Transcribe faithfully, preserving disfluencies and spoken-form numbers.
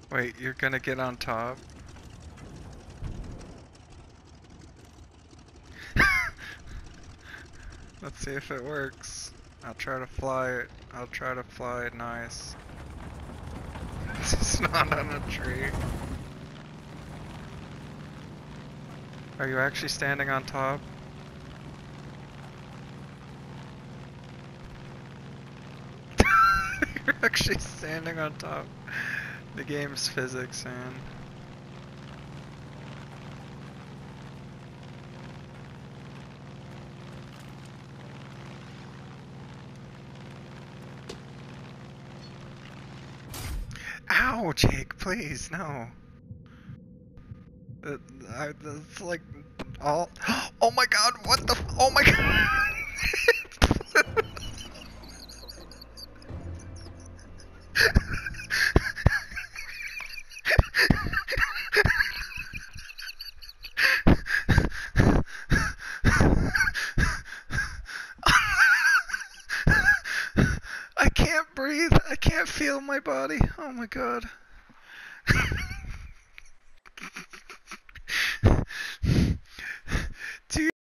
Wait, you're gonna get on top? Let's see if it works. I'll try to fly it. I'll try to fly it nice. It's not on a tree. Are you actually standing on top? You're actually standing on top. The game's physics, man. Ow, Jake, please, no. It, I, it's like all. Oh my god, what the? F oh my god! I can't breathe. I can't feel my body. Oh my god.